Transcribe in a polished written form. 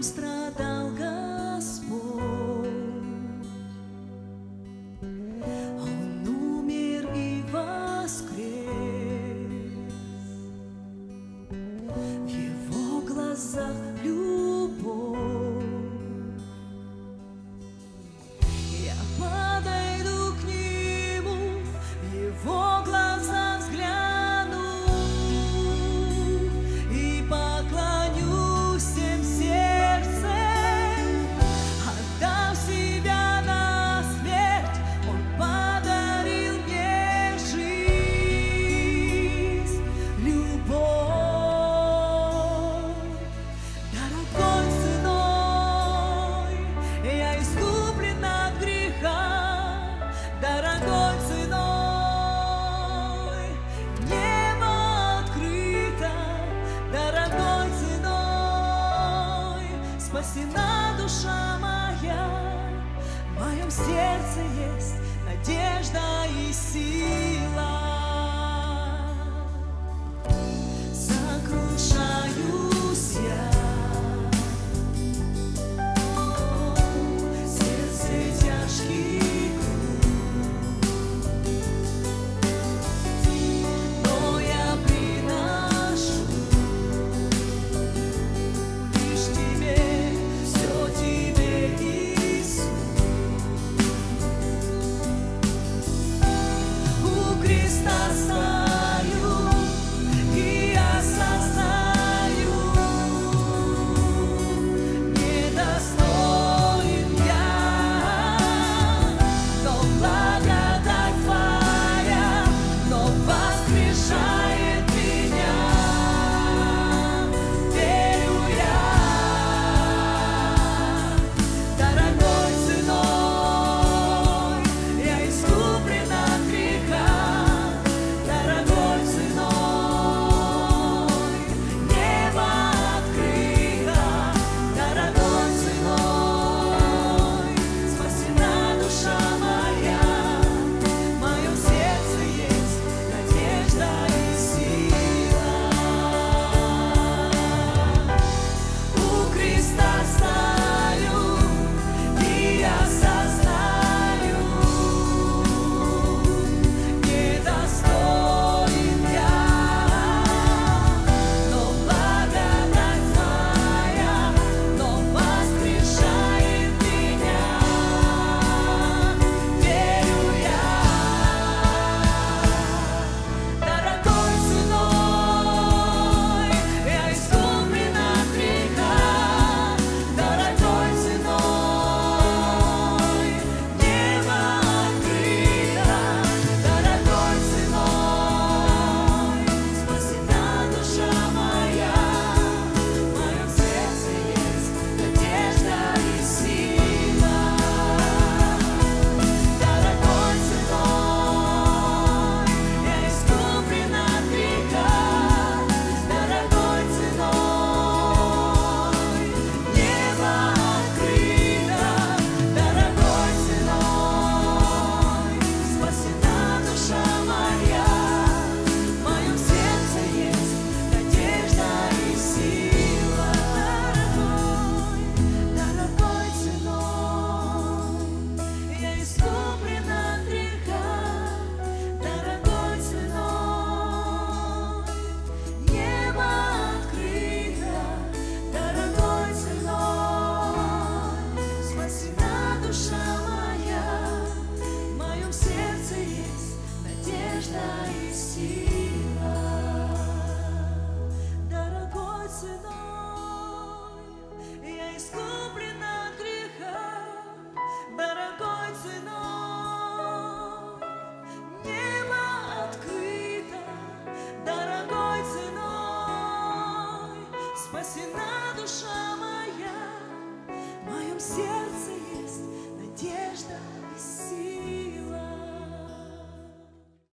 страдал Господь. Он умер и воскрес. В Его глазах любовь. Я подойду к Нему, в Его глаза взгляну и поклонюсь всем сердцем, отдав себя на смерть. Он подарил мне жизнь, любовь. Дорогой ценой я искуплен от греха, дорогой ценой небо открыто, дорогой ценой спасена душа моя. В моем сердце есть надежда и сила.